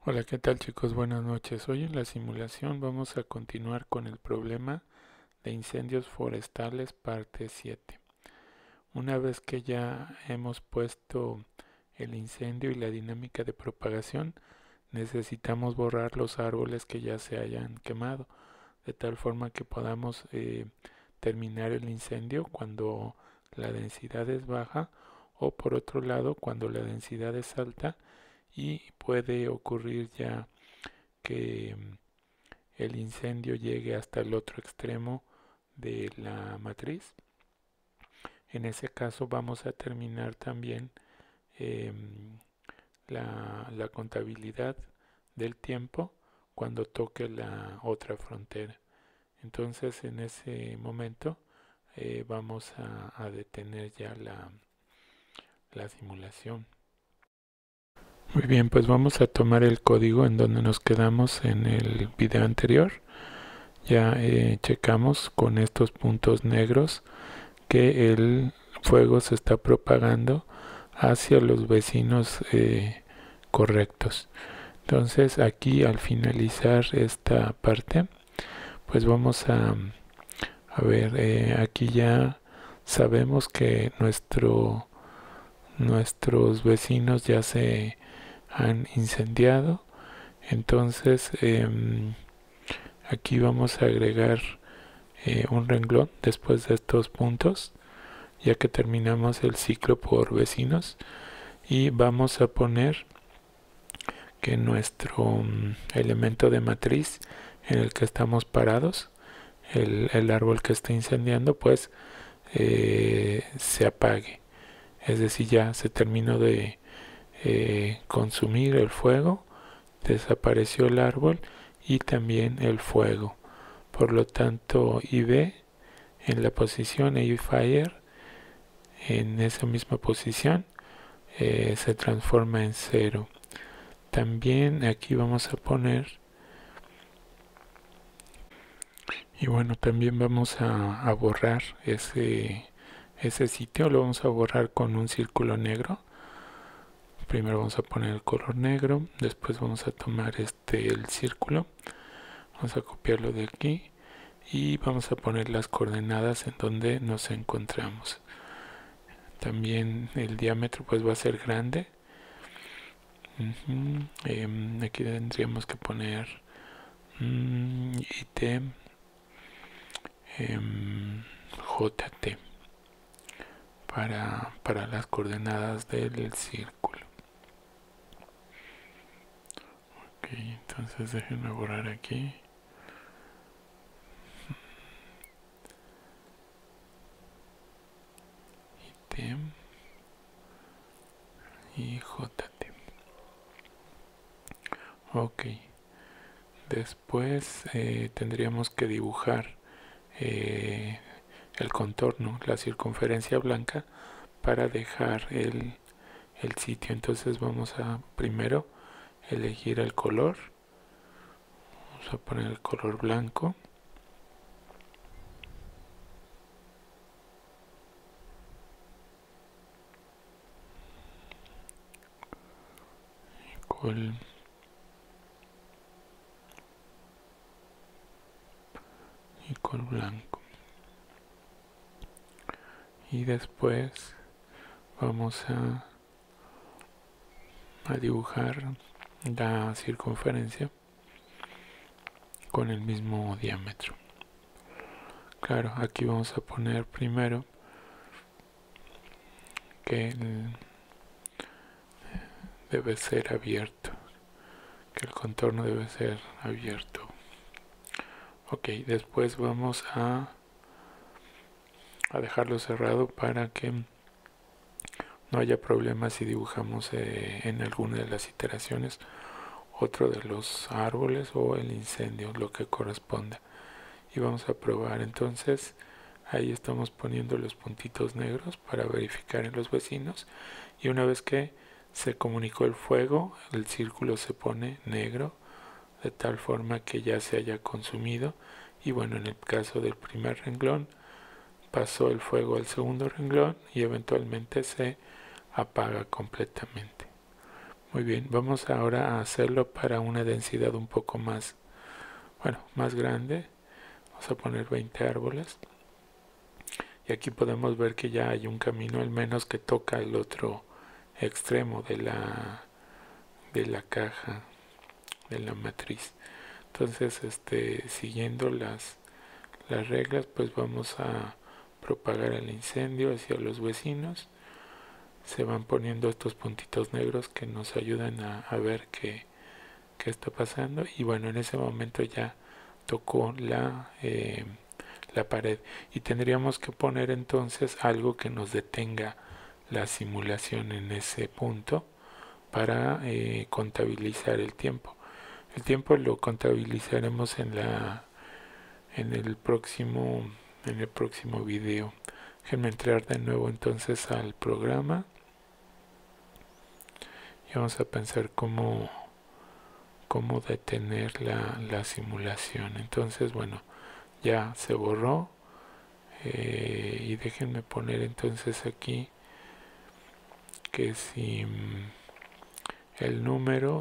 Hola, ¿qué tal chicos? Buenas noches. Hoy en la simulación vamos a continuar con el problema de incendios forestales parte 7. Una vez que ya hemos puesto el incendio y la dinámica de propagación, necesitamos borrar los árboles que ya se hayan quemado, de tal forma que podamos terminar el incendio cuando la densidad es baja o por otro lado cuando la densidad es alta y puede ocurrir ya que el incendio llegue hasta el otro extremo de la matriz. En ese caso vamos a terminar también eh, la contabilidad del tiempo cuando toque la otra frontera. Entonces en ese momento vamos a detener ya la simulación. Muy bien, pues vamos a tomar el código en donde nos quedamos en el video anterior. Ya checamos con estos puntos negros que el fuego se está propagando hacia los vecinos correctos. Entonces aquí al finalizar esta parte, pues vamos a ver, aquí ya sabemos que nuestros vecinos ya se han incendiado. Entonces aquí vamos a agregar un renglón después de estos puntos, ya que terminamos el ciclo por vecinos, y vamos a poner que nuestro elemento de matriz en el que estamos parados, el árbol que está incendiando, pues se apague. Es decir, ya se terminó de consumir el fuego, desapareció el árbol y también el fuego. Por lo tanto, IV en la posición e fire en esa misma posición se transforma en 0. También aquí vamos a poner, y bueno, también vamos a borrar ese sitio, lo vamos a borrar con un círculo negro. Primero vamos a poner el color negro, después vamos a tomar el círculo, vamos a copiarlo de aquí y vamos a poner las coordenadas en donde nos encontramos. También el diámetro pues va a ser grande. Aquí tendríamos que poner IT JT para las coordenadas del círculo. Ok, entonces déjenme borrar aquí. IT y JT. Ok, después tendríamos que dibujar el contorno, la circunferencia blanca para dejar el sitio. Entonces vamos a primero elegir el color, vamos a poner el color blanco con blanco, y después vamos a dibujar la circunferencia con el mismo diámetro. Claro, aquí vamos a poner primero que debe ser abierto, que el contorno debe ser abierto. Ok, después vamos a dejarlo cerrado para que no haya problemas si dibujamos en alguna de las iteraciones otro de los árboles o el incendio, lo que corresponda. Y vamos a probar. Entonces ahí estamos poniendo los puntitos negros para verificar en los vecinos, y una vez que se comunicó el fuego, el círculo se pone negro de tal forma que ya se haya consumido. Y bueno, en el caso del primer renglón pasó el fuego al segundo renglón y eventualmente se apaga completamente. Muy bien, vamos ahora a hacerlo para una densidad un poco más, bueno, más grande. Vamos a poner 20 árboles. Y aquí podemos ver que ya hay un camino al menos que toca el otro extremo de la caja, de la matriz. Entonces, siguiendo las reglas, pues vamos a propagar el incendio hacia los vecinos. Se van poniendo estos puntitos negros que nos ayudan a ver qué está pasando. Y bueno, en ese momento ya tocó la pared. Y tendríamos que poner entonces algo que nos detenga la simulación en ese punto para contabilizar el tiempo. El tiempo lo contabilizaremos en el próximo video. Déjenme entrar de nuevo entonces al programa y vamos a pensar cómo detener la simulación. Entonces, bueno, ya se borró y déjenme poner entonces aquí que si el número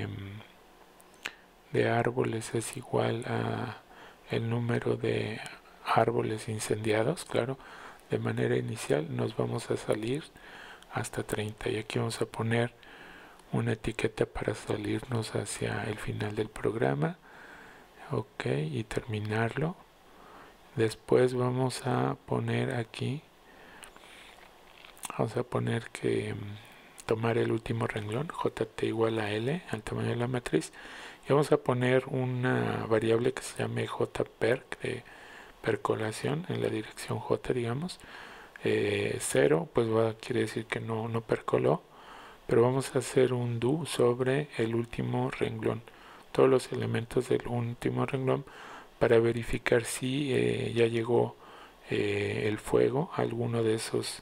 de árboles es igual a el número de árboles incendiados, claro, de manera inicial nos vamos a salir hasta 30 y aquí vamos a poner una etiqueta para salirnos hacia el final del programa. Ok, y terminarlo. Después vamos a poner aquí, vamos a poner que tomar el último renglón, jt igual a L, al tamaño de la matriz, y vamos a poner una variable que se llame jperc, de percolación, en la dirección j, digamos. 0, pues quiere decir que no percoló, pero vamos a hacer un do sobre el último renglón, todos los elementos del último renglón, para verificar si ya llegó el fuego a alguno de esos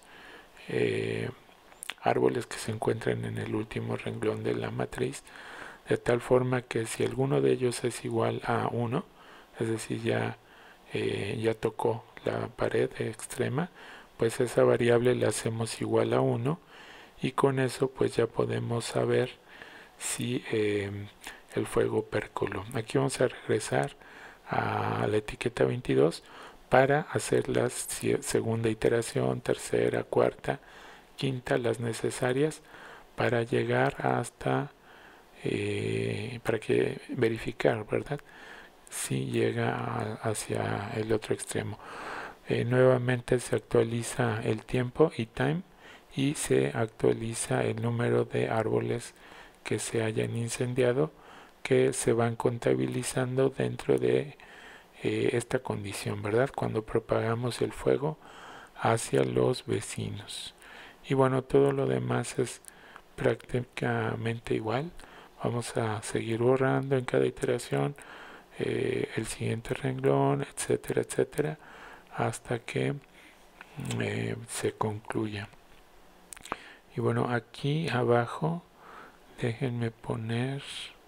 árboles que se encuentran en el último renglón de la matriz, de tal forma que si alguno de ellos es igual a 1, es decir, ya tocó la pared extrema, pues esa variable la hacemos igual a 1 y con eso pues ya podemos saber si el fuego percoló. Aquí vamos a regresar a la etiqueta 22 para hacer la segunda iteración, tercera, cuarta, quinta, las necesarias para llegar hasta para que verificar, ¿verdad? Si llega hacia el otro extremo. Nuevamente se actualiza el tiempo y time y se actualiza el número de árboles que se hayan incendiado, que se van contabilizando dentro de esta condición, ¿verdad? Cuando propagamos el fuego hacia los vecinos. Y bueno, todo lo demás es prácticamente igual. Vamos a seguir borrando en cada iteración el siguiente renglón, etcétera, etcétera, hasta que se concluya. Y bueno, aquí abajo déjenme poner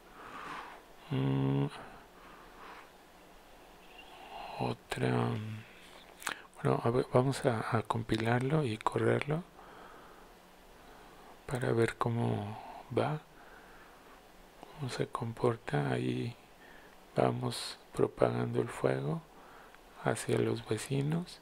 otra. Bueno, a ver, vamos a compilarlo y correrlo para ver cómo va, cómo se comporta. Ahí vamos propagando el fuego hacia los vecinos.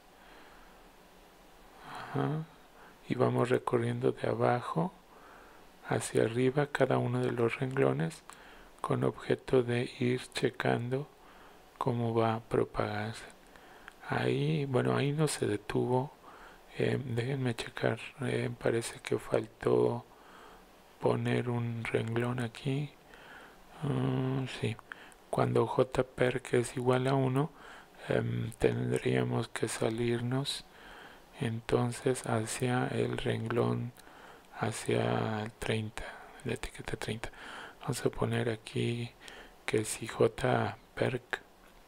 Ajá. Y vamos recorriendo de abajo hacia arriba cada uno de los renglones con objeto de ir checando cómo va a propagarse. Ahí, bueno, ahí no se detuvo. Déjenme checar. Parece que faltó poner un renglón aquí. Sí. Cuando jperc es igual a 1, tendríamos que salirnos entonces hacia el renglón, hacia el 30, la etiqueta 30. Vamos a poner aquí que si jperc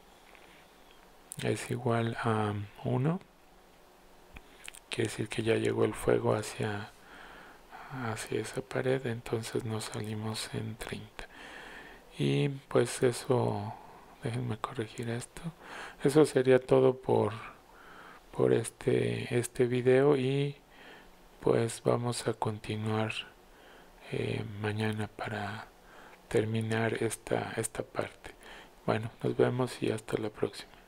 es igual a 1, quiere decir que ya llegó el fuego hacia esa pared, entonces nos salimos en 30. Y pues eso, déjenme corregir esto. Eso sería todo por este video y pues vamos a continuar mañana para terminar esta parte. Bueno, nos vemos y hasta la próxima.